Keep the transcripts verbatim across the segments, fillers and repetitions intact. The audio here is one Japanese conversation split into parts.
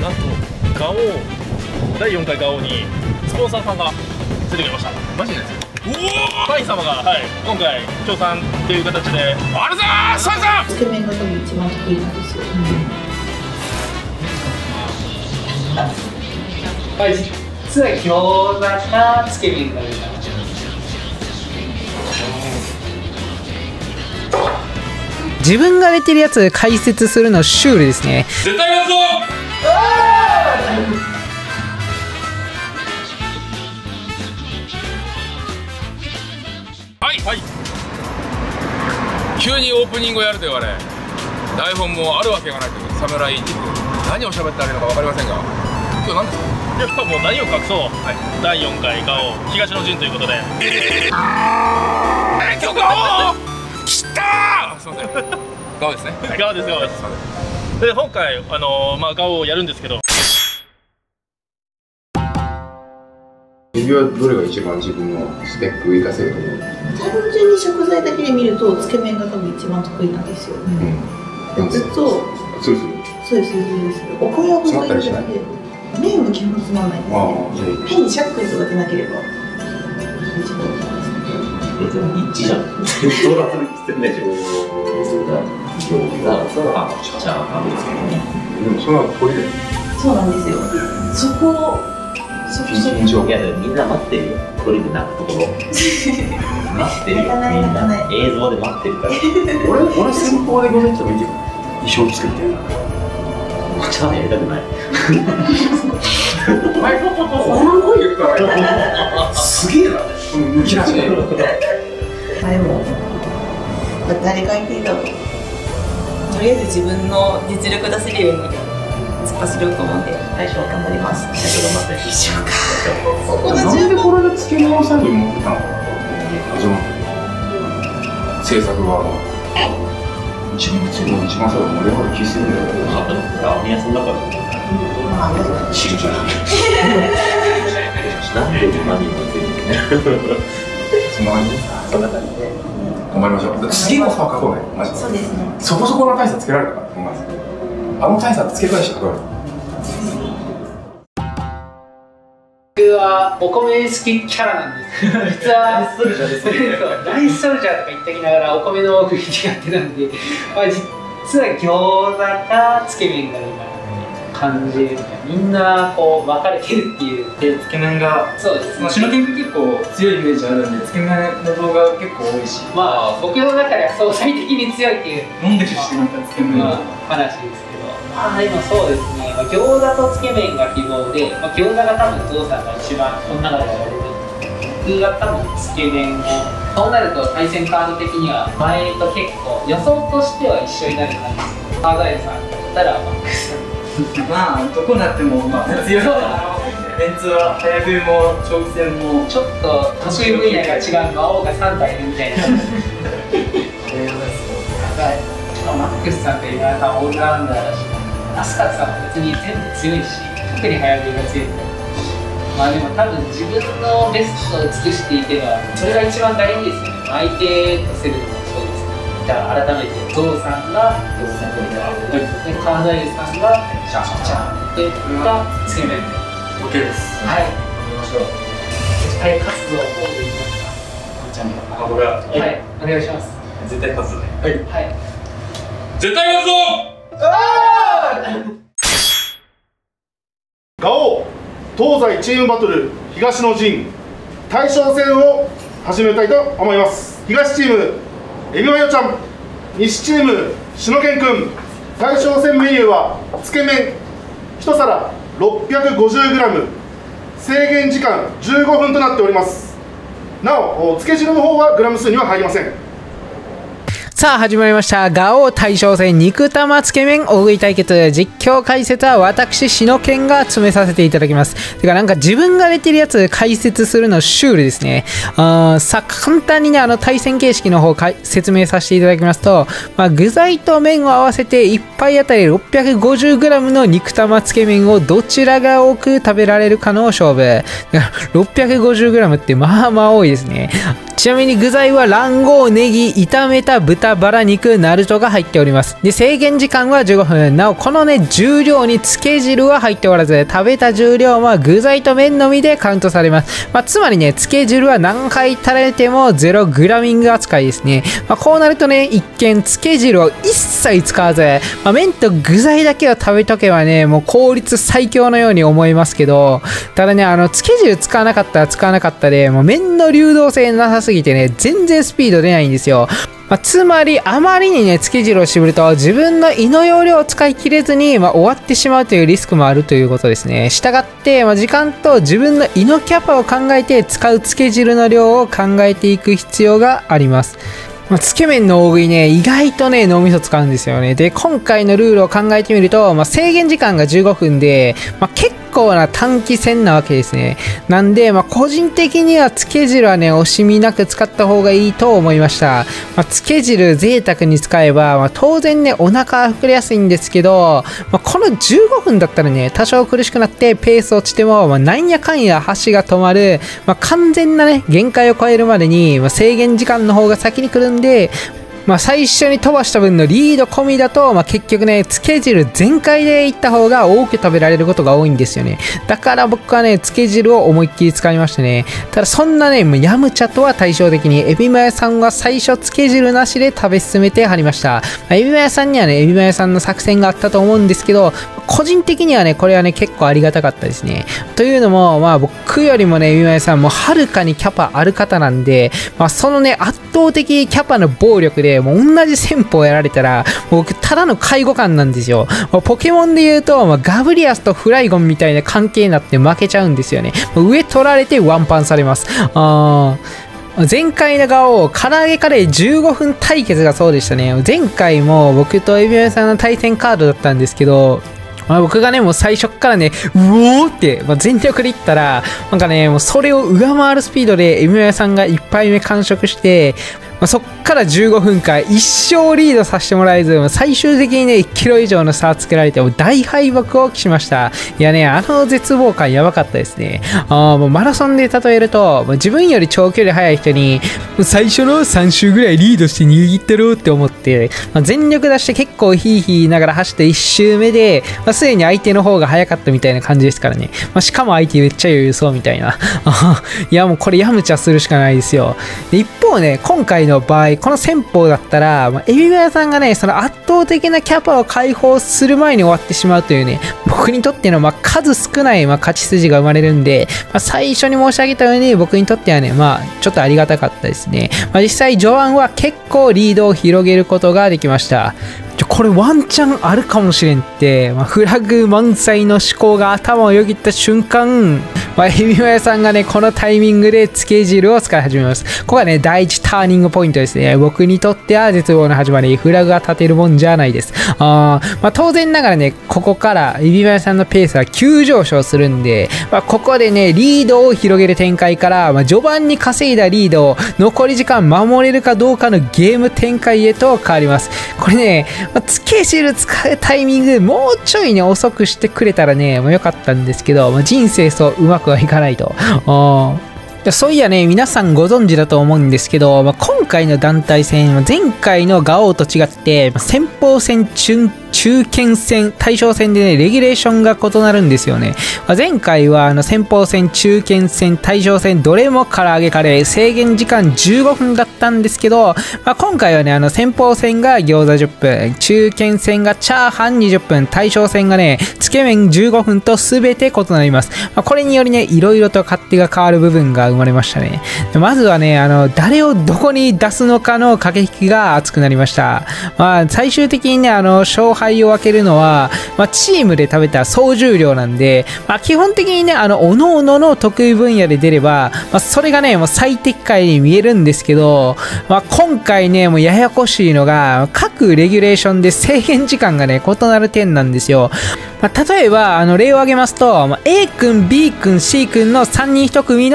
なんとガオだいよんかいガオにスポンサーさんが出てくれました。マジですよ。おお、パイ様が、はい、今回協賛っていう形で。ありがとうございます。さんつけ麺が多分一番得意なんですよ。 はい、実は餃子かつけ麺がいいかな。 自分が出てるやつ解説するのシュールですね。 絶対やるぞ。はいはい。急にオープニングをやると言われ、台本もあるわけがないという侍一部、何を喋ってあるのか分かりませんが、今日何ですか。いや、もう何を隠そう、はい、だいよんかいガオ東の陣ということで、えー、今日ガオ来たー。すいません、ガオですね。ガオです、ガオです。で今回あのー、まあガオをやるんですけど、 指はどれが一番自分のスペックを生かせると思う？ 単純に食材だけで見るとつけ麺が多分一番得意なんですよ。うん。ずっとスルスル。 そうです、そうです。お米を細いだけで麺は基本つまんないですね。変にシャックリとか出なければ一番別に一致じゃん。どうだってしてないでしょ。料理があチャーハンですけどね。 でもそれはこれで。 そうなんですよ。そこを緊張。いやみんな待ってるよ。これで泣くところ。待ってるよ。みんな映像で待ってるから。 俺俺先方でごめんってもいいけど。衣装作ってやる。 チャーハンやりたくない。 お前この声言ったらすげえな。抜き出しね。 あれも誰がいていいだろう。とりあえず自分の実力出せるように突っ走ろうと思うんで、最初は頑張ります。 最初頑張って。 一緒か。 そこなんでこれでつけ直さに持ってたのかな。始まった制作側が一番強いの一番最後盛り上がる気するんだよ。 ラーメン屋さんだから知るじゃん。なんで何もついてる。 そんな感じです。そんな感じで頑張りましょう。次こそは書こうね。マジで。そうですね。そこそこの大差つけられるから思います。あの大差つけたいし書こうよ。 僕はお米好きキャラなんです。実はライスソルジャーですね。ライスソルジャーとか言ってきながらお米の雰囲気が苦手なんで、まあ、実は餃子かつけ麺がいいかなって感じで、みんなこう分かれてるっていう。 でつけ麺がそうです、まあ、篠研が結構強いイメージあるんで、つけ麺の動画結構多いし、まあ僕の中では相対的に強いっていう飲んでるし、なんかつけ麺の話ですけど、まあ今そうですね、まあ、餃子とつけ麺が希望で、まあ、餃子が多分ゾウさんが一番この中でやられてる。僕が多分つけ麺を、そうなると対戦カード的には前と結構予想としては一緒になる感じです。カーガイさんだったらマックスまあどこになってもまあ強いメンツは早食いも長期戦もちょっと得意分野が違う魔王がさん体いるみたいな。マックスさんというのはオールラウンダーだし、アスカさんも別に全部強いし、特に早食いが強い。まあでも多分自分のベストを尽くしていけば、それが一番大事ですよね。相手とするのもそうですね。じゃあ改めてゾウさんがゾウさんとでカーダイルさんがチャーチャーで僕がつけ麺で OK です。 はい、やりましょう。絶対勝つぞ、こうでいきますか。 じゃあ僕ははいお願いします。 絶対勝つね。 はいはい、 絶対やるぞ。 ガオ東西チームバトル東の陣大将戦を始めたいと思います。東チームエビマヨちゃん、西チームシノケンくん。大将戦メニューはつけ麺いち皿 ろっぴゃくごじゅうグラム、 制限時間じゅうごふんとなっております。なおつけ汁の方はグラム数には入りません。 さあ始まりました。ガオ大将戦肉玉つけ麺大食い対決。実況解説は私シノケンが詰めさせていただきます。てかなんか自分が出てるやつ解説するのシュールですね。あさあ簡単にねあの対戦形式の方か説明させていただきますと、まあ、具材と麺を合わせていっぱいあたり ろっぴゃくごじゅうグラム の肉玉つけ麺をどちらが多く食べられるかの勝負。ろっぴゃくごじゅうグラム ってまあまあ多いですね。ちなみに具材は卵黄、ネギ、炒めた豚豚バラ肉ナルトが入っております。で制限時間はじゅうごふん。なおこのね重量につけ汁は入っておらず、食べた重量は具材と麺のみでカウントされます。まあ、つまりねつけ汁は何回垂れてもゼログラミング扱いですね。まあ、こうなるとね一見つけ汁を一切使わず、まあ、麺と具材だけを食べとけばねもう効率最強のように思いますけど、ただねあのつけ汁使わなかったら使わなかったでもう麺の流動性なさすぎてね全然スピード出ないんですよ。まあ、つまりあまりにねつけ汁を絞ると自分の胃の容量を使い切れずに、まあ、終わってしまうというリスクもあるということですね。したがって、まあ、時間と自分の胃のキャパを考えて使うつけ汁の量を考えていく必要があります。まあ、つけ麺の大食いね、意外とね、脳みそ使うんですよね。で、今回のルールを考えてみると、まあ、制限時間がじゅうごふんで、まあ、結構な短期戦なわけですね。なんで、まあ、個人的にはつけ汁はね、惜しみなく使った方がいいと思いました。まあ、つけ汁贅沢に使えば、まあ、当然ね、お腹は膨れやすいんですけど、まあ、このじゅうごふんだったらね、多少苦しくなってペース落ちても、まあ、なんやかんや箸が止まる、まあ、完全なね、限界を超えるまでに、まあ、制限時間の方が先に来るんで、まあ最初に飛ばした分のリード込みだと、まあ、結局ねつけ汁全開でいった方が多く食べられることが多いんですよね。だから僕はねつけ汁を思いっきり使いましたね。ただそんなねもうヤムチャとは対照的にエビマヨさんは最初つけ汁なしで食べ進めてはりました。まあ、エビマヨさんにはねエビマヨさんの作戦があったと思うんですけど、個人的にはねこれはね結構ありがたかったですね。というのもまあ僕よりもねエビマヨさんもはるかにキャパある方なんで、まあ、そのね圧倒的キャパの暴力でもう同じ戦法をやられたらもう僕ただの介護官なんですよ。ポケモンで言うと、まあ、ガブリアスとフライゴンみたいな関係になって負けちゃうんですよね。上取られてワンパンされます。あー前回のガオ唐揚げカレーじゅうごふん対決がそうでしたね。前回も僕とエビマヨさんの対戦カードだったんですけど、まあ、僕がねもう最初からねうおーって、まあ、全力でいったらなんかねもうそれを上回るスピードでエビマヨさんがいっぱいめ完食して、まあ、そっからじゅうごふんかん一生リードさせてもらえず、最終的にねいっキロ以上の差をつけられても大敗北を喫しました。いやねあの絶望感やばかったですね。あもうマラソンで例えると自分より長距離速い人に最初のさん周ぐらいリードして逃げってろって思って、まあ、全力出して結構ヒーヒー言いながら走っていち周目で、まあ、すでに相手の方が速かったみたいな感じですからね。まあ、しかも相手めっちゃ余裕そうみたいな。いやもうこれヤムチャするしかないですよ。で一方ね今回の場合この戦法だったら、まあ、エビマヨさんがねその圧倒的なキャパを解放する前に終わってしまうというね僕にとってのまあ数少ないまあ勝ち筋が生まれるんで、まあ、最初に申し上げたように僕にとってはねまあちょっとありがたかったですね。まあ、実際序盤は結構リードを広げることができました。これワンチャンあるかもしれんって、まあ、フラグ満載の思考が頭をよぎった瞬間、まあ、エビマヨさんがねこのタイミングでつけ汁を使い始めます。ここがね第一ターニングポイントですね。僕にとっては絶望の始まり、フラグが立てるもんじゃないです。あ、まあ、当然ながらねここからエビマヨさんのペースは急上昇するんで、まあ、ここでねリードを広げる展開から、まあ、序盤に稼いだリードを残り時間守れるかどうかのゲーム展開へと変わります。これねまあ、つけ汁使うタイミングもうちょいね遅くしてくれたらねもうよかったんですけど、まあ、人生そううまくはいかないと。そういやね皆さんご存知だと思うんですけど、まあ、今回の団体戦前回のガオと違って先鋒戦中中堅戦大将戦でねレギュレーションが異なるんですよね。まあ、前回はあの先鋒戦中堅戦大将戦どれも唐揚げカレー制限時間じゅうごふんだったんですけど、まあ、今回はねあの先鋒戦が餃子じゅっぷん、中堅戦がチャーハンにじゅっぷん、大将戦がねつけ麺じゅうごふんと全て異なります。まあ、これによりねいろいろと勝手が変わる部分が生まれましたね。まずはねあの誰をどこに出すのかの駆け引きが熱くなりました。まあ、最終的にねあの勝敗を分けるのは、まあ、チームで食べた総重量なんで、まあ、基本的にねあの各々の得意分野で出れば、まあ、それがねもう最適解に見えるんですけど、まあ、今回ねもうややこしいのが各レギュレーションで制限時間がね異なる点なんですよ。まあ、例えばあの例を挙げますと、まあ、A 君 B 君 C 君のさんにんいち組のチームがあ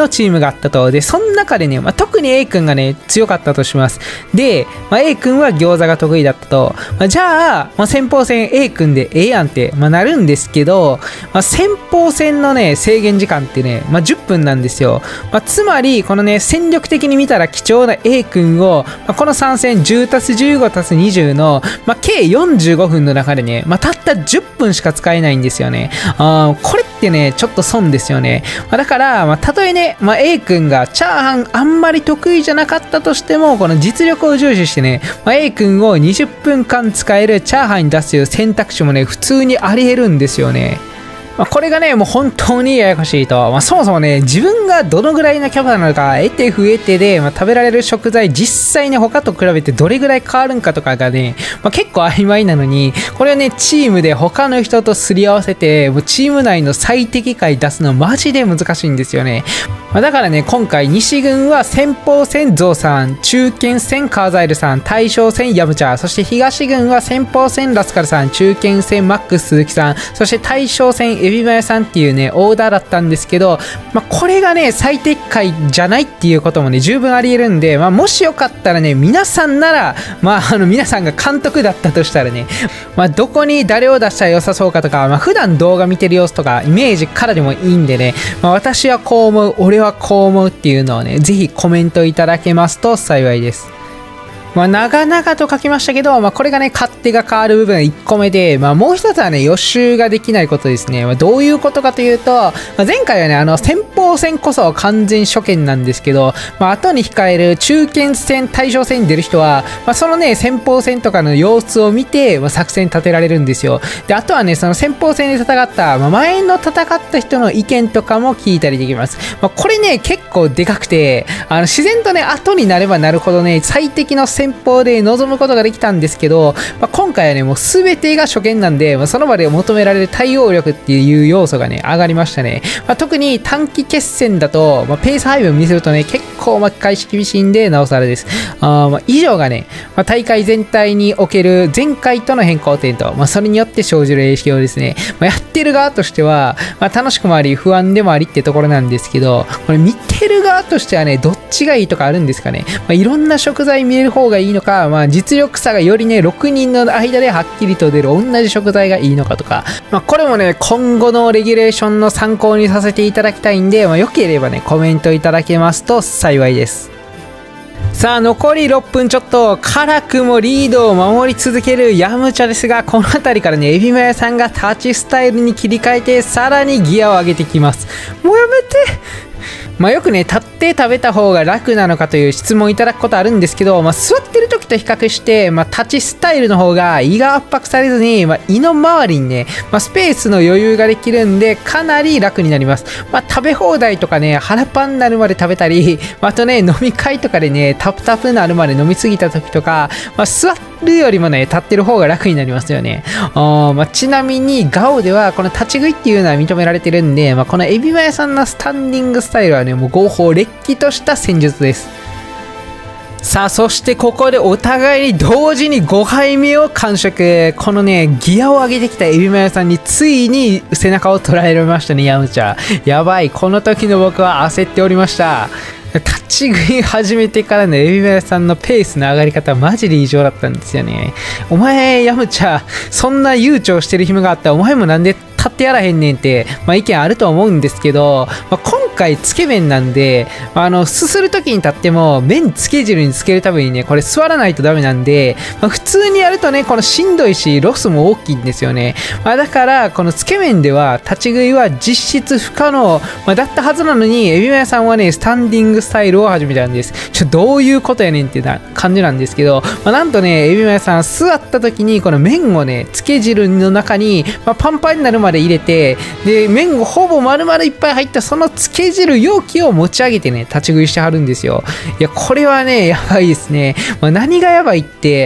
ったと。で、その中でね、まあ、特に A 君がね、強かったとします。で、まあ、A 君は餃子が得意だったと。まあ、じゃあ、まあ、先鋒戦 A 君でええやんって、まあ、なるんですけど、まあ、先鋒戦のね、制限時間ってね、まあ、じゅっぷんなんですよ。まあ、つまり、このね、戦力的に見たら貴重な A 君を、まあ、このさん戦じゅうたすじゅうごたすにじゅうの、まあ、計よんじゅうごふんの中でね、まあ、たったじゅっぷんしか使えないんですよね。あこれってね、ちょっと損ですよね。まあ、だから、まあ、たとえね、まあ、A 君がチャーハンあんまり得意じゃなかったとしても、この実力を重視してね、まあ、A 君をにじゅっぷんかん使えるチャーハンに出すという選択肢もね、普通にあり得るんですよね。まあ、これがね、もう本当にややこしいと。まあ、そもそもね、自分がどのぐらいのキャパなのか、得て増えてで、まあ、食べられる食材、実際に他と比べてどれぐらい変わるんかとかがね、まあ、結構曖昧なのに、これをね、チームで他の人とすり合わせて、もうチーム内の最適解出すのマジで難しいんですよね。まあ、だからね、今回、西軍は先鋒戦ゾウさん、中堅戦カーザイルさん、大将戦ヤムチャ、そして東軍は先鋒戦ラスカルさん、中堅戦マックス鈴木さん、そして大将戦エビマヤさんっていうね、オーダーだったんですけど、まあ、これがね、最適解じゃないっていうこともね、十分あり得るんで、まあ、もしよかったらね、皆さんなら、まあ、あの、皆さんが監督だったとしたらね、まあ、どこに誰を出したら良さそうかとか、まあ、普段動画見てる様子とか、イメージからでもいいんでね、まあ、私はこう思う、俺はこう思うっていうのをね、ぜひコメントいただけますと幸いです。まあ、長々と書きましたけど、まあ、これがね、勝手が変わる部分いっこめで、まあ、もう一つはね、予習ができないことですね。まあ、どういうことかというと、まあ、前回はね、あの、先鋒戦こそ完全初見なんですけど、まあ、後に控える中堅戦、大将戦に出る人は、まあ、そのね、先鋒戦とかの様子を見て、まあ、作戦立てられるんですよ。で、あとはね、その先鋒戦で戦った、まあ、前の戦った人の意見とかも聞いたりできます。まあ、これね、結構でかくて、あの、自然とね、後になればなるほどね、最適の先鋒で臨むことができたんですけど、まあ、今回はね、もう全てが初見なんで、まあ、その場で求められる対応力っていう要素がね、上がりましたね。まあ、特に短期決戦だと、まあ、ペース配分見せるとね、結構巻き返し厳しいんで、なおさらです。あまあ以上がね、まあ、大会全体における前回との変更点と、まあ、それによって生じる影響ですね。まあ、やってる側としては、まあ、楽しくもあり、不安でもありってところなんですけど、これ見てる側としてはね、どっちがいいとかあるんですかね。まあ、いろんな食材見れる方がいいのか、まあ、実力差がよりね、ろくにんの間ではっきりと出る同じ食材がいいのかとか、まあ、これもね、今後のレギュレーションの参考にさせていただきたいんで、まあ、よければね、コメントいただけますと幸いです。さあ、残りろっぷんちょっと、辛くもリードを守り続けるヤムチャですが、この辺りからね、エビマヤさんがタッチスタイルに切り替えて、さらにギアを上げてきます。もうやめてまあよくね、立って食べた方が楽なのかという質問いただくことあるんですけど、まあ座ってる時と比較して、まあ立ちスタイルの方が胃が圧迫されずに、まあ胃の周りにね、まあスペースの余裕ができるんで、かなり楽になります。まあ食べ放題とかね、腹パンになるまで食べたり、あとね、飲み会とかでね、タプタプになるまで飲みすぎた時とか、まあ座るよりもね、立ってる方が楽になりますよね。あまあちなみに、ガオではこの立ち食いっていうのは認められてるんで、まあこのエビマヤさんのスタンディングスタイルはね、もう合法れっきとした戦術です。さあ、そしてここでお互いに同時にごはいめを完食。このね、ギアを上げてきたエビマヤさんについに背中を捉えられましたね、ヤムチャ。やばい、この時の僕は焦っておりました。立ち食い始めてからのエビマヤさんのペースの上がり方はマジで異常だったんですよね。お前、ヤムチャ、そんな悠長してる暇があったらお前もなんで立ってやらへんねんって、まあ、意見あると思うんですけど、まあ、今回つけ麺なんで、まあ、あのすする時に立っても麺つけ汁につけるためにね、これ座らないとダメなんで、まあ、普通にやるとね、このしんどいしロスも大きいんですよね。まあ、だからこのつけ麺では立ち食いは実質不可能、まあ、だったはずなのに、エビマヤさんはね、スタンディングスタイルを始めたんです。ちょどういうことやねんってな感じなんですけど、まあ、なんとね、エビマヤさん座った時にこの麺をね、つけ汁の中に、まあ、パンパンになるまで入れて、で麺がほぼ丸々いっぱい入ったそのつけ汁容器を持ち上げてね、立ち食いしてはるんですよ。いや、これはね、やばいですね。まあ、何がやばいって、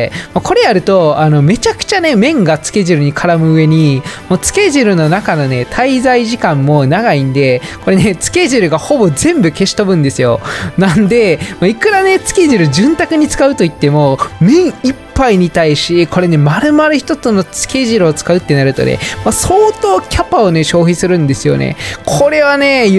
まあ、これやるとあのめちゃくちゃね、麺がつけ汁に絡む上に、もうつけ汁の中のね、滞在時間も長いんで、これね、つけ汁がほぼ全部消し飛ぶんですよ。なんで、まあ、いくらね、つけ汁潤沢に使うと言っても、麺いっぱいに対し、これね、丸々一つのつけ汁を使うってなるとね、まあ、相当キャパをね、消費するんですよね。これはね、余力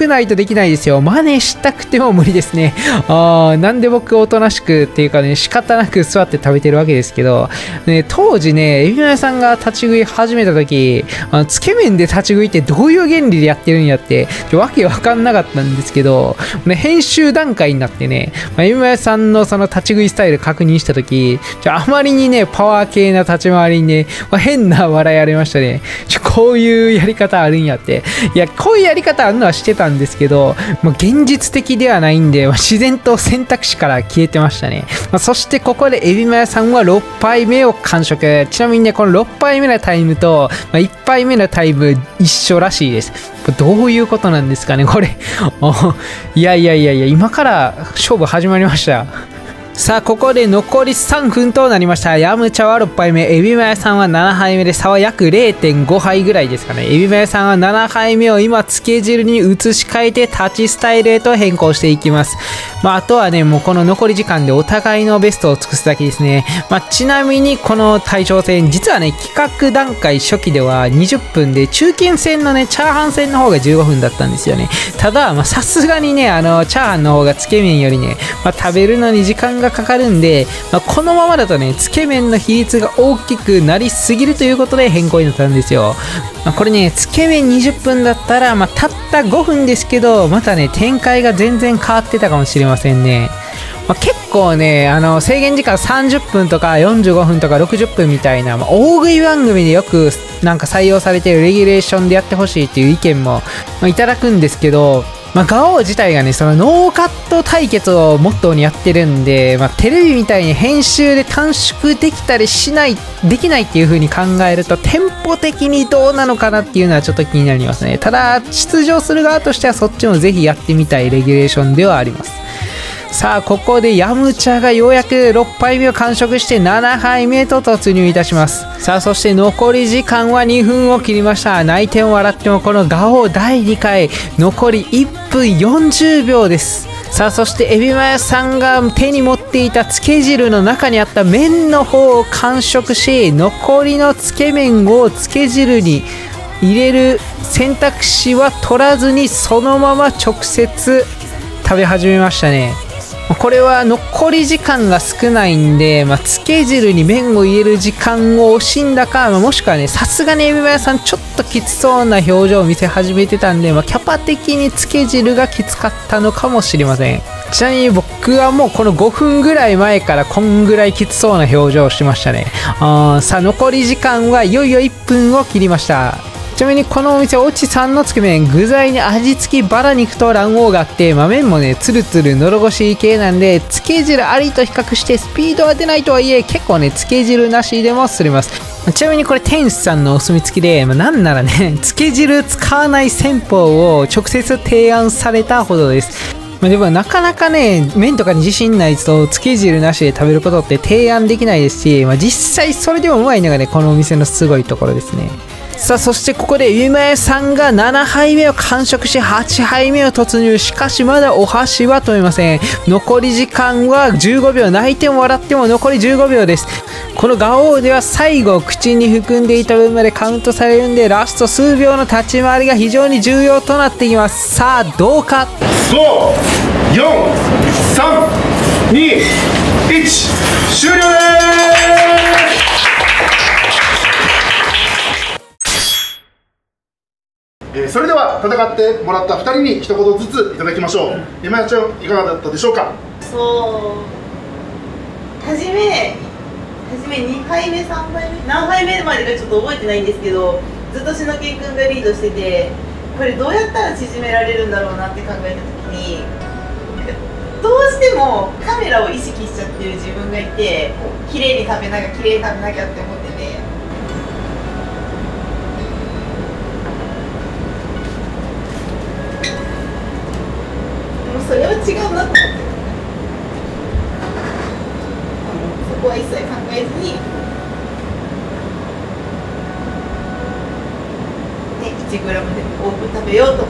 くないとできないですよ。真似したくても無理ですね。あー、なんで僕おとなしくっていうかね、仕方なく座って食べてるわけですけど、ね、当時ね、エビマヨさんが立ち食い始めた時、あのつけ麺で立ち食いってどういう原理でやってるんやって、ちょわけわかんなかったんですけど、ね、編集段階になってね、まあ、エビマヨさんのその立ち食いスタイル確認した時、ちょあまりにね、パワー系な立ち回りにね、まあ、変な笑いありましたね。ちょこういうやり方あるんやって。いや、こういうやり方あるのはしてたんですけど、まあ、現実的ではないんで、まあ、自然と選択肢から消えてましたね。まあ、そしてここでエビマヨさんはろっぱいめを完食。ちなみにね、このろっぱいめのタイムと、まあ、いっぱいめのタイム一緒らしいです。どういうことなんですかね、これ。いやいやいやいや、今から勝負始まりました。さあ、ここで残りさんぷんとなりました。ヤムチャはろっぱいめ、エビマヨさんはななはいめで、差は約 れいてんご 杯ぐらいですかね。エビマヨさんはななはいめを今、つけ汁に移し替えて、立ちスタイルへと変更していきます。まあ、あとはね、もうこの残り時間でお互いのベストを尽くすだけですね。まあ、ちなみに、この対象戦、実はね、企画段階初期ではにじゅっぷんで、中堅戦のね、チャーハン戦の方がじゅうごふんだったんですよね。ただ、まあ、さすがにね、あの、チャーハンの方がつけ麺よりね、まあ、食べるのに時間がかかるんで、まあ、このままだとね、つけ麺の比率が大きくなりすぎるということで変更になったんですよ。まあ、これね、つけ麺にじゅっぷんだったら、まあ、たったごふんですけど、またね、展開が全然変わってたかもしれませんね。まあ、結構ね、あの、制限時間さんじゅっぷんとかよんじゅうごふんとかろくじゅっぷんみたいな、まあ、大食い番組でよくなんか採用されているレギュレーションでやってほしいっていう意見も、まあ、いただくんですけど、まあ、ガオ自体がね、そのノーカット対決をモットーにやってるんで、まあ、テレビみたいに編集で短縮できたりしない、できないっていう風に考えると、テンポ的にどうなのかなっていうのはちょっと気になりますね。ただ、出場する側としてはそっちもぜひやってみたいレギュレーションではあります。さあ、ここでヤムチャがようやくろっぱいめを完食してななはいめと突入いたします。さあ、そして残り時間はにふんを切りました。泣いても笑ってもこのガオだいにかい、残りいっぷんよんじゅうびょうです。さあ、そしてエビマヨさんが手に持っていたつけ汁の中にあった麺の方を完食し、残りのつけ麺をつけ汁に入れる選択肢は取らずに、そのまま直接食べ始めましたね。これは残り時間が少ないんで、まあ、つけ汁に麺を入れる時間を惜しんだか、まあ、もしくはね、さすがにエビマヨさんちょっときつそうな表情を見せ始めてたんで、まあ、キャパ的につけ汁がきつかったのかもしれません。ちなみに僕はもうこのごふんぐらい前からこんぐらいきつそうな表情をしましたね。あー、さあ、残り時間はいよいよいっぷんを切りました。ちなみにこのお店、おちさんのつけ麺、具材に味付きバラ肉と卵黄があって、まあ、麺もね、つるつるのろごし系なんで、つけ汁ありと比較してスピードは出ないとはいえ、結構ね、つけ汁なしでもすります。ちなみにこれ店主さんのお墨付きで、まあ、なんならね、つけ汁使わない戦法を直接提案されたほどです。まあ、でもなかなかね、麺とかに自信ないとつけ汁なしで食べることって提案できないですし、まあ、実際それでもうまいのがね、このお店のすごいところですね。さあ、そしてここでエビマヨさんがななはいめを完食しはちはいめを突入。しかしまだお箸は止めません。残り時間はじゅうごびょう。泣いても笑っても残りじゅうごびょうです。このガオーでは最後口に含んでいた分までカウントされるんで、ラスト数秒の立ち回りが非常に重要となってきます。さあ、どうか。 ご、よん、さん、に、いち、終了です。えー、それでは戦ってもらったふたりに一言ずついただきましょう。今やちゃん、いかがだったでしょうか。 そう初め初めにはいめさんはいめ何杯目までかちょっと覚えてないんですけど、ずっとしのけんくんがリードしてて、これどうやったら縮められるんだろうなって考えた時に、どうしてもカメラを意識しちゃってる自分がいて、綺麗に食べなきゃ綺麗に食べなきゃって思ってて、でもそれは違うなと思って、そこは一切考えずに、ね、いちグラムでも多く食べようと思って。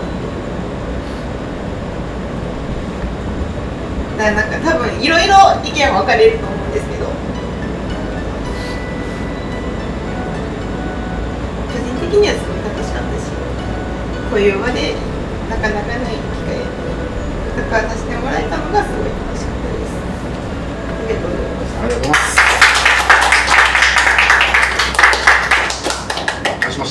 だからなんか多分いろいろ意見分かれると思うんですけど、個人的にはすごい楽しかったし、こういう場でなかなかない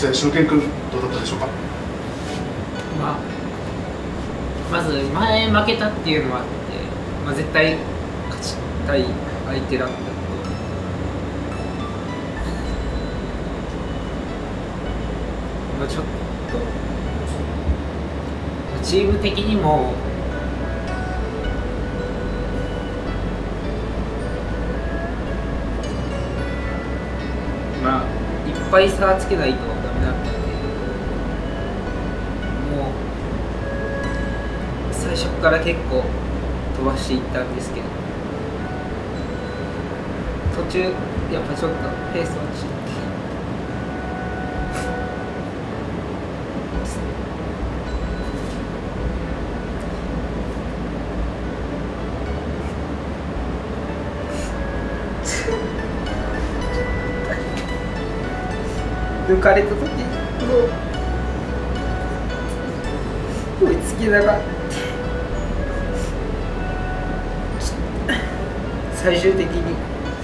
して篠健君どうだったでしょうか。 まあ、まず前負けたっていうのもあって、まあ、絶対勝ちたい相手だったと。まあ、ちょっとチーム的にもまあいっぱい差つけないとダメだったんで、もう最初から結構飛ばしていったんですけど、途中やっぱちょっとペース落ちて抜かれた時もう追いつけなかった。最終的に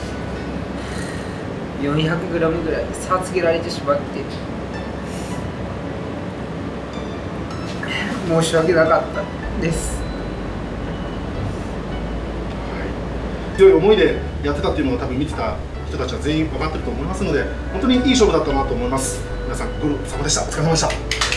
よんひゃくグラム ぐらい差つけられてしまって申し訳なかったです。 強い思いでやってたっていうのを多分見てた人たちは全員分かってると思いますので、本当にいい勝負だったなと思います。皆さんご苦労様でした。お疲れ様でした。